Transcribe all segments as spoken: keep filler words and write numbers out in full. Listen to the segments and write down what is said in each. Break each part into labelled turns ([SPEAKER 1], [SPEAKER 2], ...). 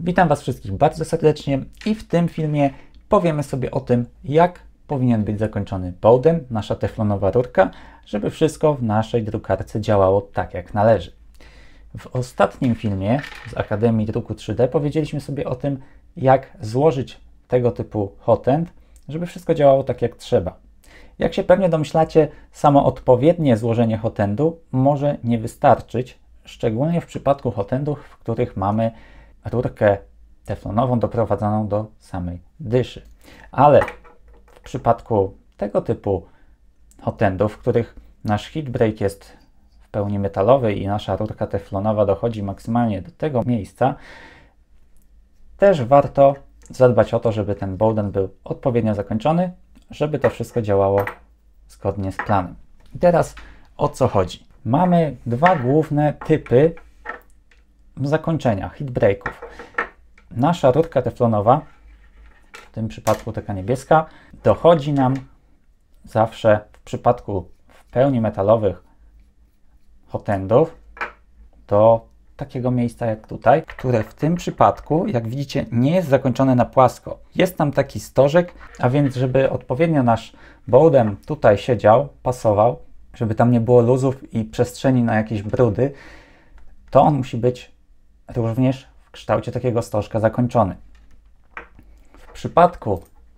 [SPEAKER 1] Witam Was wszystkich bardzo serdecznie i w tym filmie powiemy sobie o tym, jak powinien być zakończony Bowden, nasza teflonowa rurka, żeby wszystko w naszej drukarce działało tak jak należy. W ostatnim filmie z Akademii Druku trzy D powiedzieliśmy sobie o tym, jak złożyć tego typu hotend, żeby wszystko działało tak jak trzeba. Jak się pewnie domyślacie, samo odpowiednie złożenie hotendu może nie wystarczyć, szczególnie w przypadku hotendów, w których mamy rurkę teflonową doprowadzoną do samej dyszy. Ale w przypadku tego typu hotendów, w których nasz heat break jest w pełni metalowy i nasza rurka teflonowa dochodzi maksymalnie do tego miejsca, też warto zadbać o to, żeby ten Bowden był odpowiednio zakończony, żeby to wszystko działało zgodnie z planem. I teraz o co chodzi? Mamy dwa główne typy zakończenia heat breaków. Nasza rurka teflonowa, w tym przypadku taka niebieska, dochodzi nam zawsze w przypadku w pełni metalowych hotendów do takiego miejsca jak tutaj, które w tym przypadku, jak widzicie, nie jest zakończone na płasko. Jest tam taki stożek, a więc żeby odpowiednio nasz Bowden tutaj siedział, pasował, żeby tam nie było luzów i przestrzeni na jakieś brudy, to on musi być również w kształcie takiego stożka zakończony. W przypadku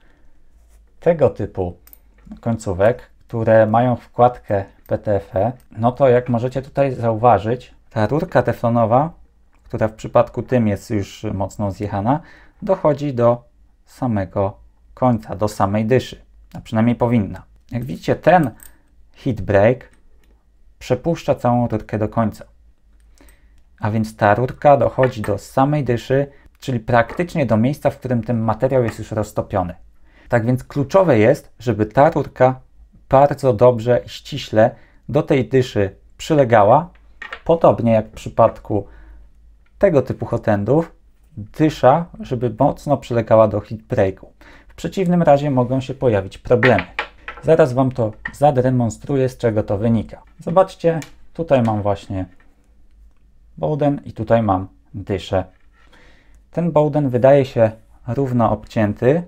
[SPEAKER 1] tego typu końcówek, które mają wkładkę P T F E, no to jak możecie tutaj zauważyć, ta rurka teflonowa, która w przypadku tym jest już mocno zjechana, dochodzi do samego końca, do samej dyszy, a przynajmniej powinna. Jak widzicie, ten heat break przepuszcza całą rurkę do końca. A więc ta rurka dochodzi do samej dyszy, czyli praktycznie do miejsca, w którym ten materiał jest już roztopiony. Tak więc kluczowe jest, żeby ta rurka bardzo dobrze i ściśle do tej dyszy przylegała, podobnie jak w przypadku tego typu hotendów, dysza, żeby mocno przylegała do heat breaku. W przeciwnym razie mogą się pojawić problemy. Zaraz Wam to zademonstruję, z czego to wynika. Zobaczcie, tutaj mam właśnie Bowden i tutaj mam dyszę. Ten Bowden wydaje się równo obcięty,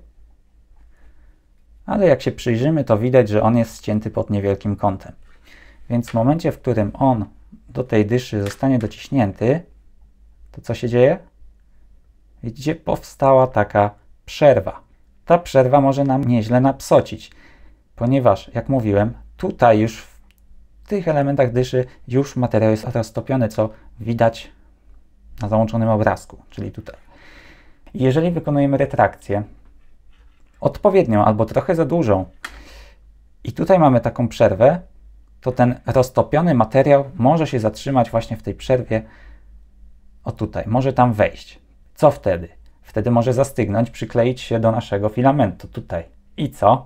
[SPEAKER 1] ale jak się przyjrzymy, to widać, że on jest ścięty pod niewielkim kątem. Więc w momencie, w którym on do tej dyszy zostanie dociśnięty, to co się dzieje? Widzicie, powstała taka przerwa. Ta przerwa może nam nieźle napsocić, ponieważ, jak mówiłem, tutaj już w tych elementach dyszy już materiał jest roztopiony, co widać na załączonym obrazku, czyli tutaj. Jeżeli wykonujemy retrakcję odpowiednią albo trochę za dużą i tutaj mamy taką przerwę, to ten roztopiony materiał może się zatrzymać właśnie w tej przerwie, o tutaj, może tam wejść. Co wtedy? Wtedy może zastygnąć, przykleić się do naszego filamentu tutaj. I co?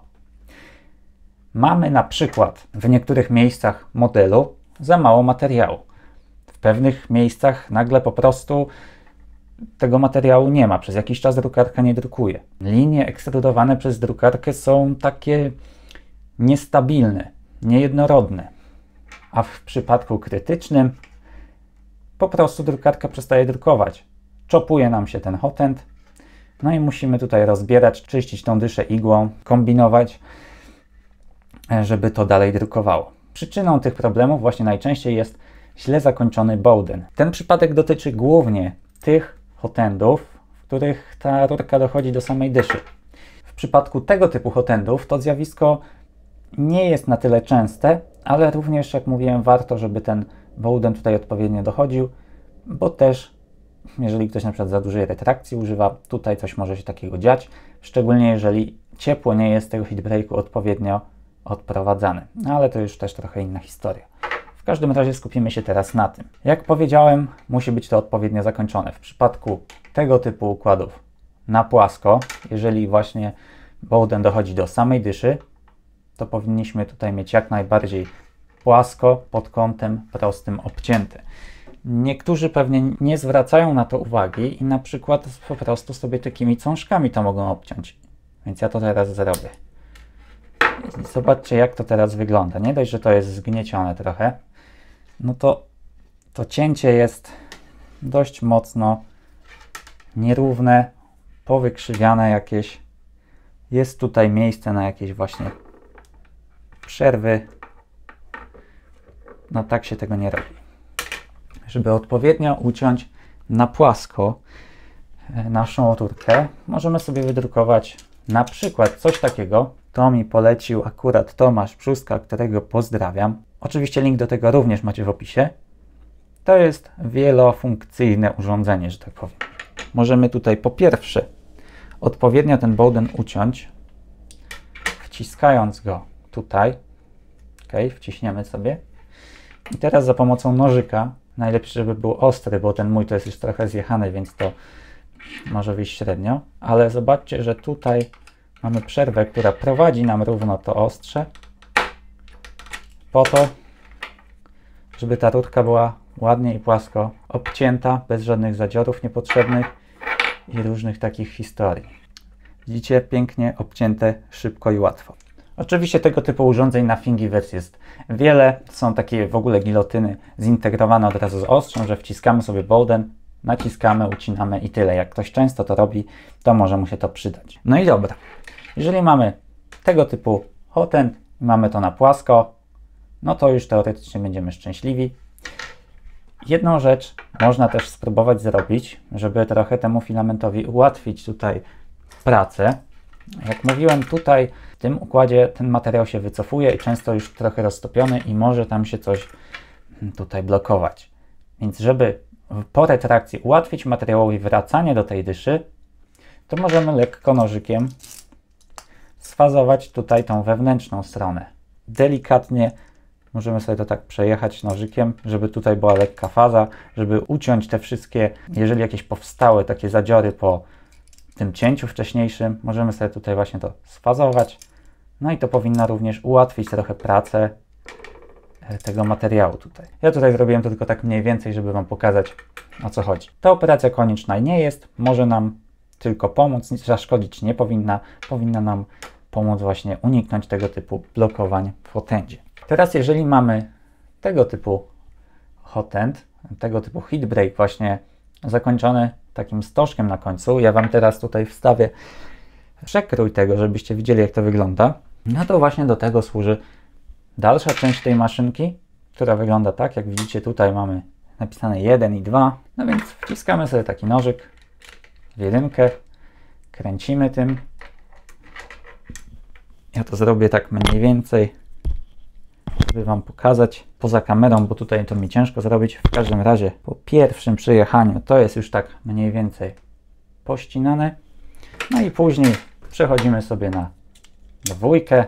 [SPEAKER 1] Mamy na przykład w niektórych miejscach modelu za mało materiału. W pewnych miejscach nagle po prostu tego materiału nie ma. Przez jakiś czas drukarka nie drukuje. Linie ekstrudowane przez drukarkę są takie niestabilne, niejednorodne. A w przypadku krytycznym po prostu drukarka przestaje drukować. Czopuje nam się ten hotend. No i musimy tutaj rozbierać, czyścić tą dyszę igłą, kombinować, żeby to dalej drukowało. Przyczyną tych problemów właśnie najczęściej jest źle zakończony Bowden. Ten przypadek dotyczy głównie tych hotendów, w których ta rurka dochodzi do samej dyszy. W przypadku tego typu hotendów to zjawisko nie jest na tyle częste, ale również, jak mówiłem, warto, żeby ten Bowden tutaj odpowiednio dochodził, bo też jeżeli ktoś na przykład za dużej retrakcji używa, tutaj coś może się takiego dziać, szczególnie jeżeli ciepło nie jest z tego heat breaku odpowiednio odprowadzane. No ale to już też trochę inna historia. W każdym razie skupimy się teraz na tym. Jak powiedziałem, musi być to odpowiednio zakończone. W przypadku tego typu układów na płasko, jeżeli właśnie Bowden dochodzi do samej dyszy, to powinniśmy tutaj mieć jak najbardziej płasko, pod kątem prostym obcięte. Niektórzy pewnie nie zwracają na to uwagi i na przykład po prostu sobie takimi cążkami to mogą obciąć. Więc ja to teraz zrobię. Zobaczcie, jak to teraz wygląda. Nie dość, że to jest zgniecione trochę, no to to cięcie jest dość mocno nierówne, powykrzywiane jakieś. Jest tutaj miejsce na jakieś właśnie przerwy. No tak się tego nie robi. Żeby odpowiednio uciąć na płasko naszą rurkę, możemy sobie wydrukować na przykład coś takiego. To mi polecił akurat Tomasz Brzóska, którego pozdrawiam. Oczywiście link do tego również macie w opisie. To jest wielofunkcyjne urządzenie, że tak powiem. Możemy tutaj po pierwsze odpowiednio ten Bowden uciąć, wciskając go tutaj. Ok, wciśniemy sobie. I teraz za pomocą nożyka, najlepiej żeby był ostry, bo ten mój to jest już trochę zjechany, więc to może wyjść średnio. Ale zobaczcie, że tutaj mamy przerwę, która prowadzi nam równo to ostrze, po to, żeby ta rurka była ładnie i płasko obcięta, bez żadnych zadziorów niepotrzebnych i różnych takich historii. Widzicie, pięknie obcięte, szybko i łatwo. Oczywiście tego typu urządzeń na Thingiverse jest wiele. Są takie w ogóle gilotyny zintegrowane od razu z ostrzem, że wciskamy sobie Bowden, naciskamy, ucinamy i tyle. Jak ktoś często to robi, to może mu się to przydać. No i dobra. Jeżeli mamy tego typu hot end i mamy to na płasko, no to już teoretycznie będziemy szczęśliwi. Jedną rzecz można też spróbować zrobić, żeby trochę temu filamentowi ułatwić tutaj pracę. Jak mówiłem, tutaj w tym układzie ten materiał się wycofuje i często już trochę roztopiony i może tam się coś tutaj blokować. Więc żeby po retrakcji ułatwić materiałowi wracanie do tej dyszy, to możemy lekko nożykiem sfazować tutaj tą wewnętrzną stronę. Delikatnie możemy sobie to tak przejechać nożykiem, żeby tutaj była lekka faza, żeby uciąć te wszystkie, jeżeli jakieś powstały takie zadziory po tym cięciu wcześniejszym, możemy sobie tutaj właśnie to sfazować. No i to powinno również ułatwić trochę pracę tego materiału tutaj. Ja tutaj zrobiłem to tylko tak mniej więcej, żeby Wam pokazać, o co chodzi. Ta operacja konieczna nie jest, może nam tylko pomóc, nic zaszkodzić nie powinna, powinna nam pomóc właśnie uniknąć tego typu blokowań w hotendzie. Teraz jeżeli mamy tego typu hotend, tego typu heat break właśnie zakończony takim stożkiem na końcu, ja Wam teraz tutaj wstawię przekrój tego, żebyście widzieli, jak to wygląda, no to właśnie do tego służy dalsza część tej maszynki, która wygląda tak, jak widzicie tutaj mamy napisane jeden i dwa, no więc wciskamy sobie taki nożyk w jedynkę, kręcimy tym. Ja to zrobię tak mniej więcej, żeby Wam pokazać poza kamerą, bo tutaj to mi ciężko zrobić. W każdym razie po pierwszym przejechaniu to jest już tak mniej więcej pościnane. No i później przechodzimy sobie na dwójkę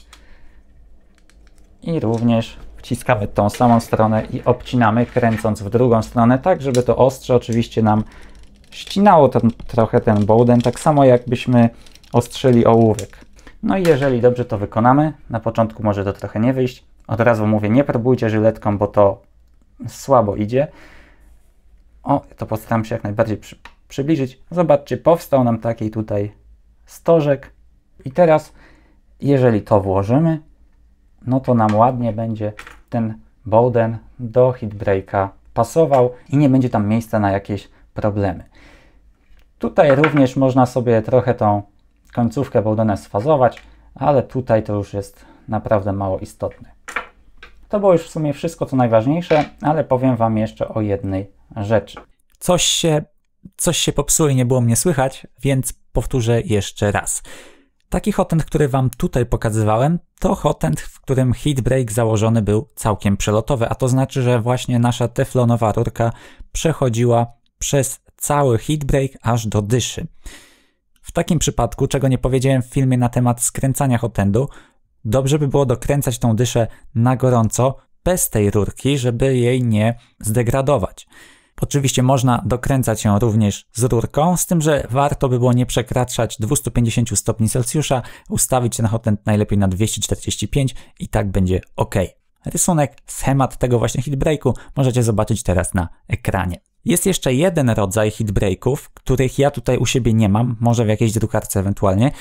[SPEAKER 1] i również wciskamy tą samą stronę i obcinamy, kręcąc w drugą stronę, tak żeby to ostrze oczywiście nam ścinało ten, trochę ten Bowden, tak samo jakbyśmy ostrzyli ołówek. No i jeżeli dobrze to wykonamy, na początku może to trochę nie wyjść, od razu mówię, nie próbujcie żyletką, bo to słabo idzie. O, to postaram się jak najbardziej przy, przybliżyć. Zobaczcie, powstał nam taki tutaj stożek i teraz jeżeli to włożymy, no to nam ładnie będzie ten Bowden do heat breaka pasował i nie będzie tam miejsca na jakieś problemy. Tutaj również można sobie trochę tą końcówkę Bowdena sfazować, ale tutaj to już jest naprawdę mało istotne. To było już w sumie wszystko, co najważniejsze, ale powiem Wam jeszcze o jednej rzeczy.
[SPEAKER 2] Coś się, coś się popsuło i nie było mnie słychać, więc powtórzę jeszcze raz. Taki hotend, który Wam tutaj pokazywałem, to hotend, w którym heat break założony był całkiem przelotowy, a to znaczy, że właśnie nasza teflonowa rurka przechodziła przez cały heat break aż do dyszy. W takim przypadku, czego nie powiedziałem w filmie na temat skręcania hotendu, dobrze by było dokręcać tą dyszę na gorąco, bez tej rurki, żeby jej nie zdegradować. Oczywiście można dokręcać ją również z rurką, z tym, że warto by było nie przekraczać dwieście pięćdziesiąt stopni Celsjusza, ustawić ten hotent najlepiej na dwieście czterdzieści pięć i tak będzie ok. Rysunek, schemat tego właśnie heat breaku możecie zobaczyć teraz na ekranie. Jest jeszcze jeden rodzaj heat breaków, których ja tutaj u siebie nie mam, może w jakiejś drukarce ewentualnie,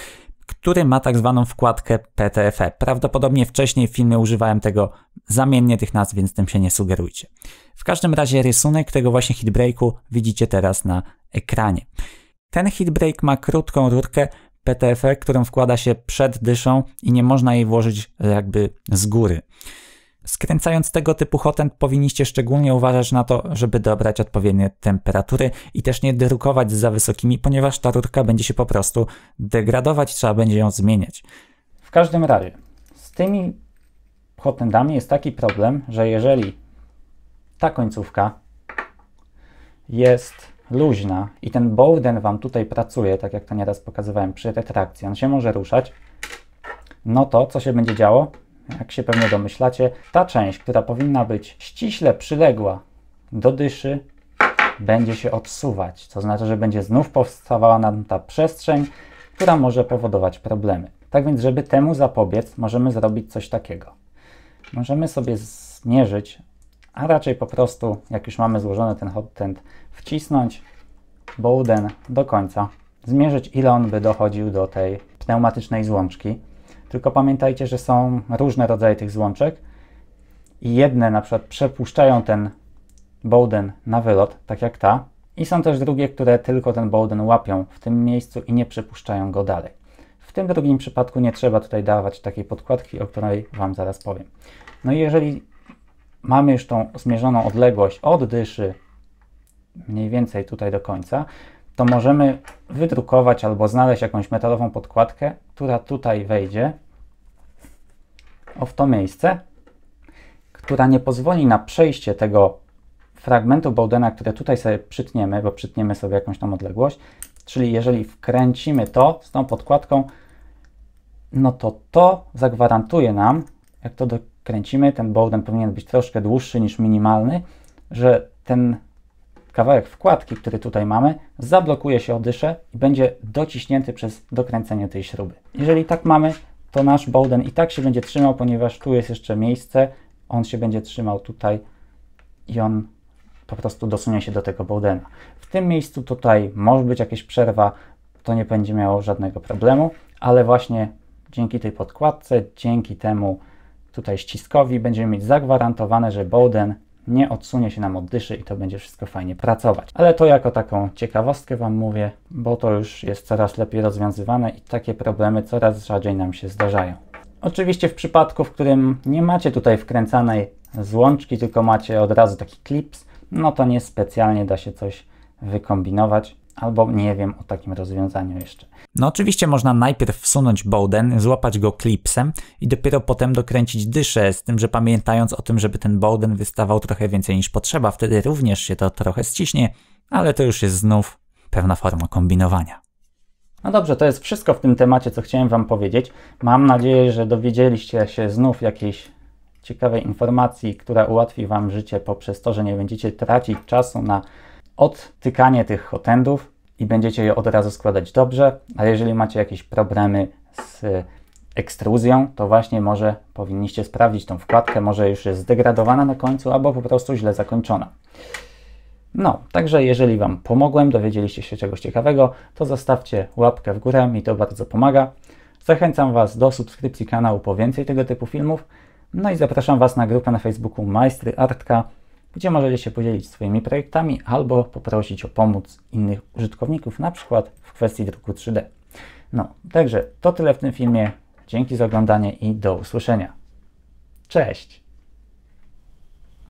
[SPEAKER 2] który ma tak zwaną wkładkę P T F E. Prawdopodobnie wcześniej w filmie używałem tego zamiennie tych nazw, więc tym się nie sugerujcie. W każdym razie rysunek tego właśnie Heatbreaku widzicie teraz na ekranie. Ten Heatbreak ma krótką rurkę P T F E, którą wkłada się przed dyszą i nie można jej włożyć jakby z góry. Skręcając tego typu hotend powinniście szczególnie uważać na to, żeby dobrać odpowiednie temperatury i też nie drukować z za wysokimi, ponieważ ta rurka będzie się po prostu degradować, trzeba będzie ją zmieniać.
[SPEAKER 1] W każdym razie z tymi hotendami jest taki problem, że jeżeli ta końcówka jest luźna i ten bowden Wam tutaj pracuje, tak jak to nieraz pokazywałem przy retrakcji, on się może ruszać, no to co się będzie działo? Jak się pewnie domyślacie, ta część, która powinna być ściśle przyległa do dyszy, będzie się odsuwać, co znaczy, że będzie znów powstawała nam ta przestrzeń, która może powodować problemy. Tak więc, żeby temu zapobiec, możemy zrobić coś takiego. Możemy sobie zmierzyć, a raczej po prostu, jak już mamy złożony ten hotend, wcisnąć bowden do końca, zmierzyć, ile on by dochodził do tej pneumatycznej złączki. Tylko pamiętajcie, że są różne rodzaje tych złączek i jedne na przykład przepuszczają ten bowden na wylot, tak jak ta, i są też drugie, które tylko ten bowden łapią w tym miejscu i nie przepuszczają go dalej. W tym drugim przypadku nie trzeba tutaj dawać takiej podkładki, o której Wam zaraz powiem. No i jeżeli mamy już tą zmierzoną odległość od dyszy mniej więcej tutaj do końca, to możemy wydrukować albo znaleźć jakąś metalową podkładkę, która tutaj wejdzie o w to miejsce, która nie pozwoli na przejście tego fragmentu bowdena, które tutaj sobie przytniemy, bo przytniemy sobie jakąś tam odległość, czyli jeżeli wkręcimy to z tą podkładką, no to to zagwarantuje nam, jak to dokręcimy, ten bowden powinien być troszkę dłuższy niż minimalny, że ten kawałek wkładki, który tutaj mamy, zablokuje się o dyszę i będzie dociśnięty przez dokręcenie tej śruby. Jeżeli tak mamy, to nasz bowden i tak się będzie trzymał, ponieważ tu jest jeszcze miejsce, on się będzie trzymał tutaj i on po prostu dosunie się do tego bowdena. W tym miejscu tutaj może być jakaś przerwa, to nie będzie miało żadnego problemu, ale właśnie dzięki tej podkładce, dzięki temu tutaj ściskowi będziemy mieć zagwarantowane, że bowden nie odsunie się nam od dyszy i to będzie wszystko fajnie pracować. Ale to jako taką ciekawostkę Wam mówię, bo to już jest coraz lepiej rozwiązywane i takie problemy coraz rzadziej nam się zdarzają. Oczywiście w przypadku, w którym nie macie tutaj wkręcanej złączki, tylko macie od razu taki klips, no to nie specjalnie da się coś wykombinować, albo nie wiem o takim rozwiązaniu jeszcze.
[SPEAKER 2] No oczywiście można najpierw wsunąć bowden, złapać go klipsem i dopiero potem dokręcić dyszę, z tym, że pamiętając o tym, żeby ten bowden wystawał trochę więcej niż potrzeba, wtedy również się to trochę ściśnie, ale to już jest znów pewna forma kombinowania.
[SPEAKER 1] No dobrze, to jest wszystko w tym temacie, co chciałem Wam powiedzieć. Mam nadzieję, że dowiedzieliście się znów jakiejś ciekawej informacji, która ułatwi Wam życie poprzez to, że nie będziecie tracić czasu na odtykanie tych hotendów i będziecie je od razu składać dobrze, a jeżeli macie jakieś problemy z ekstruzją, to właśnie może powinniście sprawdzić tą wkładkę, może już jest zdegradowana na końcu, albo po prostu źle zakończona. No, także jeżeli Wam pomogłem, dowiedzieliście się czegoś ciekawego, to zostawcie łapkę w górę, mi to bardzo pomaga. Zachęcam Was do subskrypcji kanału po więcej tego typu filmów, no i zapraszam Was na grupę na Facebooku Majstry Artka, gdzie możecie się podzielić swoimi projektami albo poprosić o pomoc innych użytkowników, na przykład w kwestii druku trzy D. No, także to tyle w tym filmie. Dzięki za oglądanie i do usłyszenia. Cześć!